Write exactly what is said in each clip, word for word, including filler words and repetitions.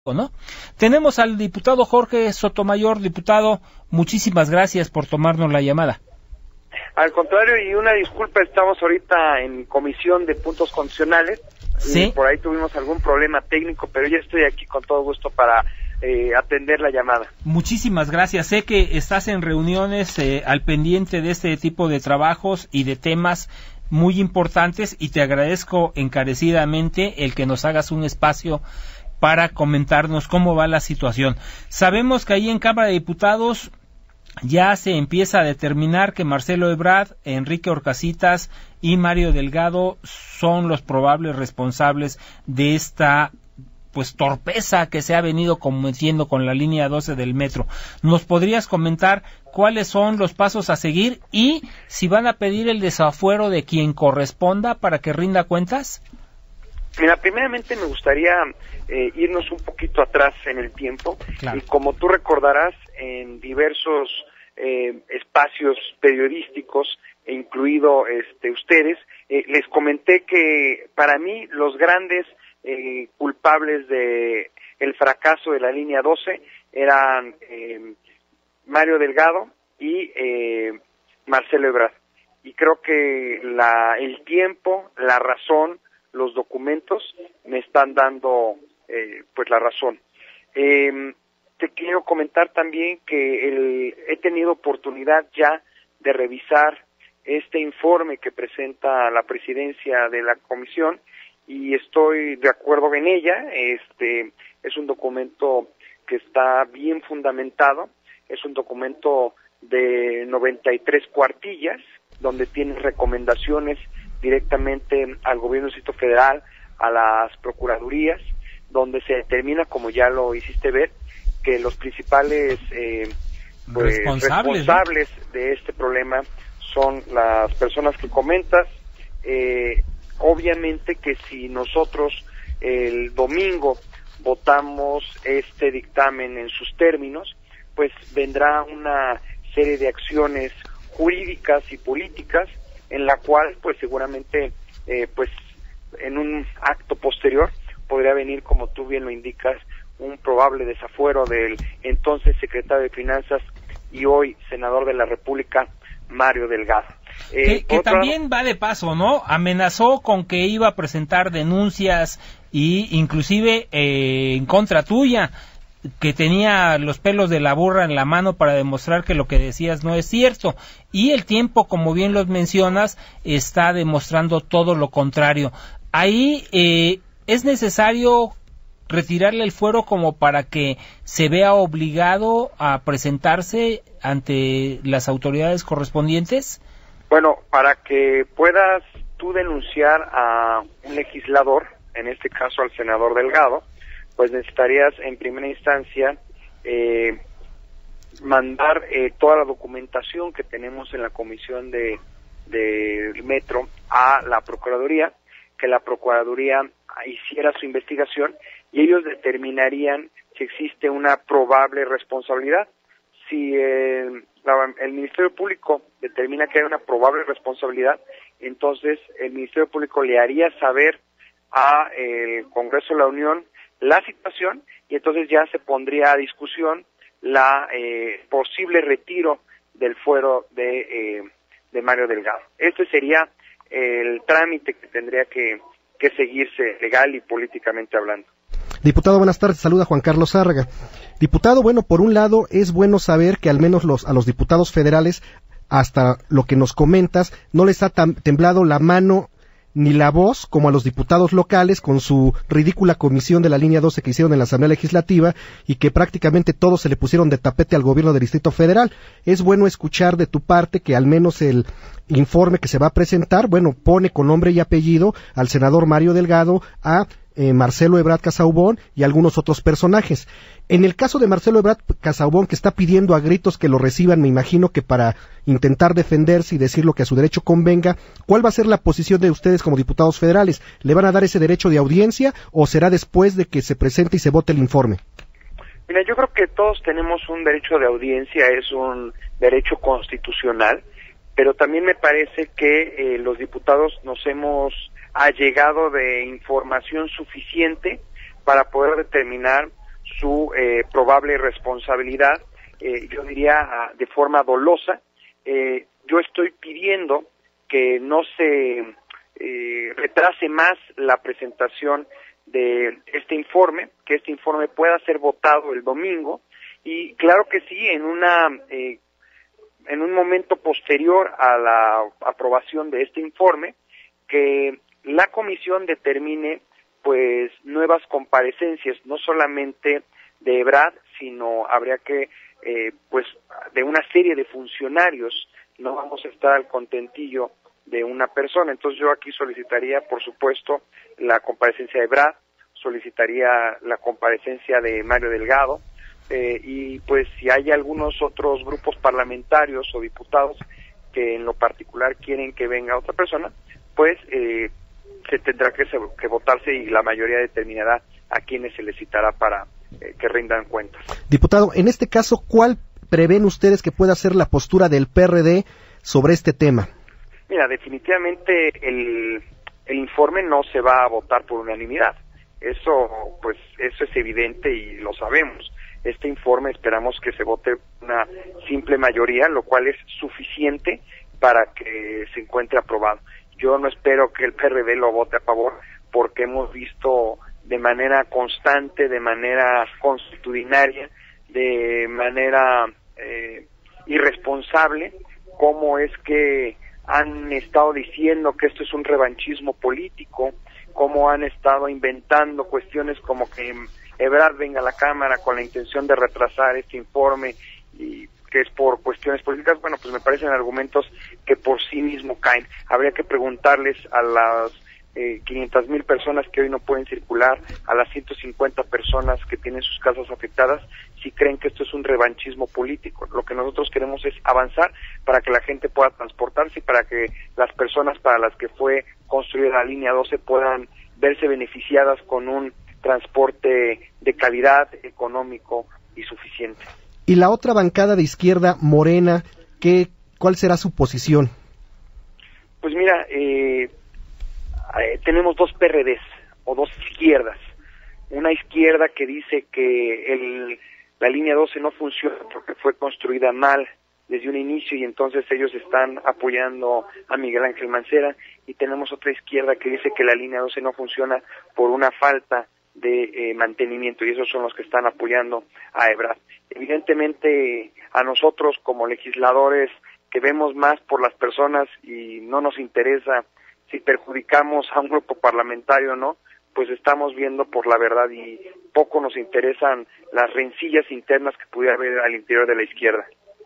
¿no? Tenemos al diputado Jorge Sotomayor. Diputado, muchísimas gracias por tomarnos la llamada. Al contrario, y una disculpa, estamos ahorita en comisión de puntos constitucionales. Sí. Y por ahí tuvimos algún problema técnico, pero ya estoy aquí con todo gusto para eh, atender la llamada. Muchísimas gracias. Sé que estás en reuniones eh, al pendiente de este tipo de trabajos y de temas muy importantes, y te agradezco encarecidamente el que nos hagas un espacio para comentarnos cómo va la situación. Sabemos que ahí en Cámara de Diputados ya se empieza a determinar que Marcelo Ebrard, Enrique Orcasitas y Mario Delgado son los probables responsables de esta pues torpeza que se ha venido cometiendo con la línea doce del metro. ¿Nos podrías comentar cuáles son los pasos a seguir y si van a pedir el desafuero de quien corresponda para que rinda cuentas? Mira, primeramente me gustaría eh, irnos un poquito atrás en el tiempo. Claro. Y como tú recordarás, en diversos eh, espacios periodísticos, e incluido este, ustedes, eh, les comenté que para mí los grandes eh, culpables de el fracaso de la línea doce eran eh, Mario Delgado y eh, Marcelo Ebrard. Y creo que la, el tiempo, la razón, los documentos me están dando eh, pues la razón. Eh, te quiero comentar también que el, he tenido oportunidad ya de revisar este informe que presenta la presidencia de la comisión y estoy de acuerdo en ella. Este es un documento que está bien fundamentado, es un documento de noventa y tres cuartillas donde tiene recomendaciones directamente al gobierno del Distrito Federal, a las procuradurías, donde se determina, como ya lo hiciste ver, que los principales eh, pues, responsables, responsables ¿no? de este problema son las personas que comentas. Eh, obviamente que si nosotros el domingo votamos este dictamen en sus términos, pues vendrá una serie de acciones jurídicas y políticas en la cual pues seguramente eh, pues en un acto posterior podría venir, como tú bien lo indicas, un probable desafuero del entonces secretario de Finanzas y hoy senador de la República, Mario Delgado. Eh, que que otra... también va de paso, ¿no? Amenazó con que iba a presentar denuncias y inclusive eh, en contra tuya, que tenía los pelos de la burra en la mano para demostrar que lo que decías no es cierto, y el tiempo, como bien los mencionas, está demostrando todo lo contrario. Ahí eh, es necesario retirarle el fuero como para que se vea obligado a presentarse ante las autoridades correspondientes. Bueno, para que puedas tú denunciar a un legislador, en este caso al senador Delgado, pues necesitarías en primera instancia eh, mandar eh, toda la documentación que tenemos en la comisión de, de Metro a la Procuraduría, que la Procuraduría hiciera su investigación y ellos determinarían si existe una probable responsabilidad. Si eh, la, el Ministerio Público determina que hay una probable responsabilidad, entonces el Ministerio Público le haría saber a eh, el Congreso de la Unión la situación y entonces ya se pondría a discusión la eh, posible retiro del fuero de, eh, de Mario Delgado. Este sería el trámite que tendría que, que seguirse legal y políticamente hablando. Diputado, buenas tardes, saluda Juan Carlos Zárraga. Diputado, bueno, por un lado es bueno saber que al menos los, a los diputados federales, hasta lo que nos comentas, no les ha tam- temblado la mano ni la voz como a los diputados locales con su ridícula comisión de la línea doce que hicieron en la Asamblea Legislativa y que prácticamente todos se le pusieron de tapete al gobierno del Distrito Federal. Es bueno escuchar de tu parte que al menos el informe que se va a presentar, bueno, pone con nombre y apellido al senador Mario Delgado, a eh, Marcelo Ebrard Casaubon y algunos otros personajes. En el caso de Marcelo Ebrard Casaubon, que está pidiendo a gritos que lo reciban, me imagino que para intentar defenderse y decir lo que a su derecho convenga, ¿cuál va a ser la posición de ustedes como diputados federales? ¿Le van a dar ese derecho de audiencia o será después de que se presente y se vote el informe? Mira, yo creo que todos tenemos un derecho de audiencia, es un derecho constitucional, pero también me parece que eh, los diputados nos hemos allegado de información suficiente para poder determinar su eh, probable responsabilidad, eh, yo diría de forma dolosa. Eh, yo estoy pidiendo que no se eh, retrase más la presentación de este informe, que este informe pueda ser votado el domingo, y claro que sí, en una eh, en un momento posterior a la aprobación de este informe, que la comisión determine pues nuevas comparecencias, no solamente de Ebrard, sino habría que eh, pues de una serie de funcionarios. No vamos a estar al contentillo de una persona. Entonces yo aquí solicitaría, por supuesto, la comparecencia de Ebrard, solicitaría la comparecencia de Mario Delgado, eh, y pues si hay algunos otros grupos parlamentarios o diputados que en lo particular quieren que venga otra persona, pues eh, se tendrá que, que votarse y la mayoría determinará a quienes se les citará para eh, que rindan cuentas. Diputado, en este caso, ¿cuál prevén ustedes que pueda ser la postura del P R D sobre este tema? Mira, definitivamente el, el informe no se va a votar por unanimidad. Eso, pues, eso es evidente y lo sabemos. Este informe esperamos que se vote una simple mayoría, lo cual es suficiente para que se encuentre aprobado. Yo no espero que el P R D lo vote a favor, porque hemos visto de manera constante, de manera consuetudinaria, de manera eh, irresponsable, cómo es que han estado diciendo que esto es un revanchismo político, cómo han estado inventando cuestiones como que Ebrard venga a la Cámara con la intención de retrasar este informe y que es por cuestiones políticas. Bueno, pues me parecen argumentos que por sí mismo caen. Habría que preguntarles a las eh, quinientas mil personas que hoy no pueden circular, a las ciento cincuenta personas que tienen sus casas afectadas, si creen que esto es un revanchismo político. Lo que nosotros queremos es avanzar para que la gente pueda transportarse y para que las personas para las que fue construida la línea doce puedan verse beneficiadas con un transporte de calidad, económico y suficiente. Y la otra bancada de izquierda, Morena, ¿qué, ¿cuál será su posición? Pues mira, eh, eh, tenemos dos P R Ds o dos izquierdas. Una izquierda que dice que el, la línea doce no funciona porque fue construida mal desde un inicio y entonces ellos están apoyando a Miguel Ángel Mancera, y tenemos otra izquierda que dice que la línea doce no funciona por una falta de eh, mantenimiento, y esos son los que están apoyando a Ebrard. Evidentemente a nosotros como legisladores que vemos más por las personas y no nos interesa si perjudicamos a un grupo parlamentario o no, pues estamos viendo por la verdad y poco nos interesan las rencillas internas que pudiera haber al interior de la izquierda.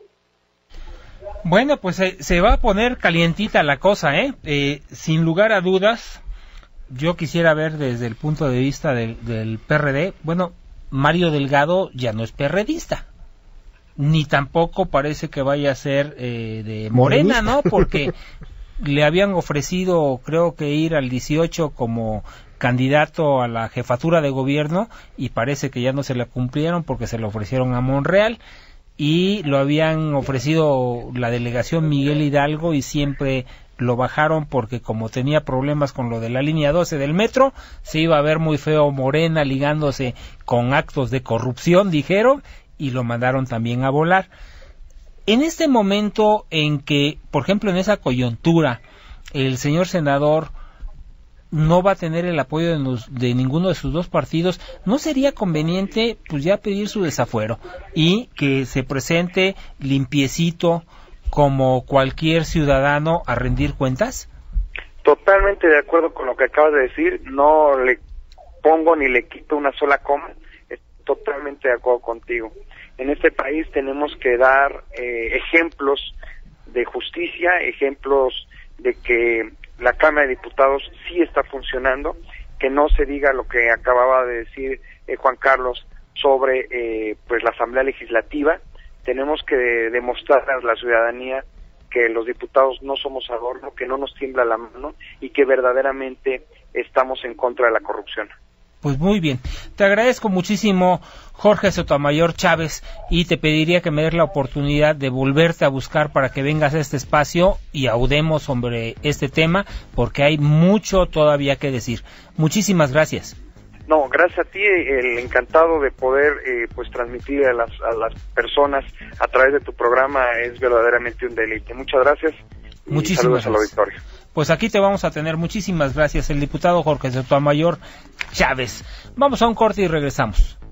Bueno, pues eh, se va a poner calientita la cosa, ¿eh? eh sin lugar a dudas. Yo quisiera ver desde el punto de vista del, del P R D, bueno, Mario Delgado ya no es perredista, ni tampoco parece que vaya a ser eh, de Morena, ¿no? Porque le habían ofrecido, creo que ir al dieciocho como candidato a la jefatura de gobierno, y parece que ya no se la cumplieron porque se lo ofrecieron a Monreal, y lo habían ofrecido la delegación Miguel Hidalgo y siempre lo bajaron porque como tenía problemas con lo de la línea doce del metro, se iba a ver muy feo Morena ligándose con actos de corrupción, dijeron, y lo mandaron también a volar. En este momento en que, por ejemplo, en esa coyuntura, el señor senador no va a tener el apoyo de, nos, de ninguno de sus dos partidos, ¿no sería conveniente pues ya pedir su desafuero y que se presente limpiecito como cualquier ciudadano a rendir cuentas? Totalmente de acuerdo con lo que acabas de decir, no le pongo ni le quito una sola coma, estoy totalmente de acuerdo contigo. En este país tenemos que dar eh, ejemplos de justicia, ejemplos de que la Cámara de Diputados sí está funcionando, que no se diga lo que acababa de decir eh, Juan Carlos sobre eh, pues la Asamblea Legislativa. Tenemos que demostrar a la ciudadanía que los diputados no somos adorno, que no nos tiembla la mano y que verdaderamente estamos en contra de la corrupción. Pues muy bien, te agradezco muchísimo, Jorge Sotomayor Chávez, y te pediría que me des la oportunidad de volverte a buscar para que vengas a este espacio y audemos sobre este tema, porque hay mucho todavía que decir. Muchísimas gracias. No, gracias a ti, el encantado de poder eh, pues transmitir a las, a las personas a través de tu programa, es verdaderamente un deleite. Muchas gracias. Y muchísimas saludos al auditorio. Pues aquí te vamos a tener. Muchísimas gracias, el diputado Jorge Sotomayor Chávez. Vamos a un corte y regresamos.